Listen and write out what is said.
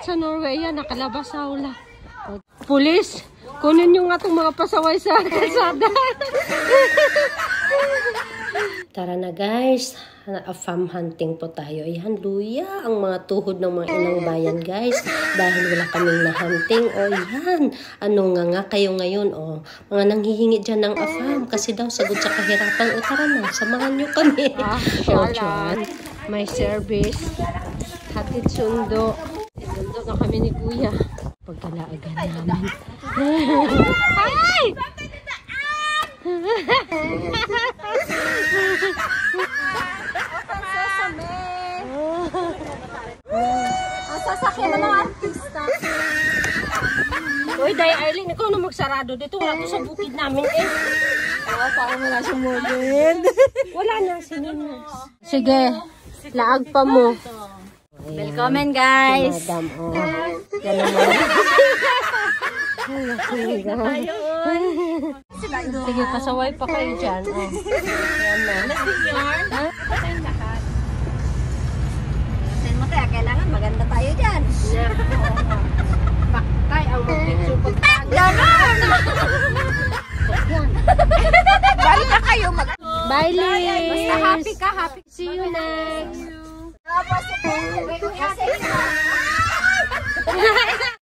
dapat sa Norway yan, nakalabas sa ula. Pulis, kunin nyo nga itong mga pasaway sa kalsada. Tara na guys, farm hunting po tayo. Ayan, luya ang mga tuhod ng mga inang bayan guys. Dahil wala kaming na-hunting. O yan, ano nga kayo ngayon. O, mga nanghihingi dyan ng afam kasi daw sagot sa kahirapan. O tara na, samahan nyo kami. O dyan, may service. Hatid sundo. Sundo na kami ni Kuya. Pagkalaagan namin. Ay! Ang sasakyan na ng artista. Uy, Day Arlene, ikaw na magsarado dito. Wala to sa bukid namin eh. Parang wala sumulin. Wala na, sininas. Sige, laag pa mo. Welcome guys. Madam, oh. Yan naman. Sige, pasaway pa kayo dyan. Oh. Yan na. Ha? Sen mo tayo, kailangan maganda tayo dyan. Paktay ang mag-picture pagtag. Naman! Bye na kayo. Bye, Liz. Basta happy ka, happy. See you next. Tapos,